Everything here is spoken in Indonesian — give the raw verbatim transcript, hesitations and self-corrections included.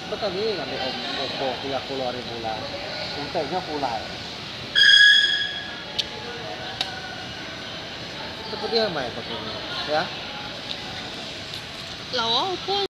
Betul nih kami om Oppo tiga puluh ribu bulan. Untainya pulai. Seperti yang main begini, ya. Lawa Oppo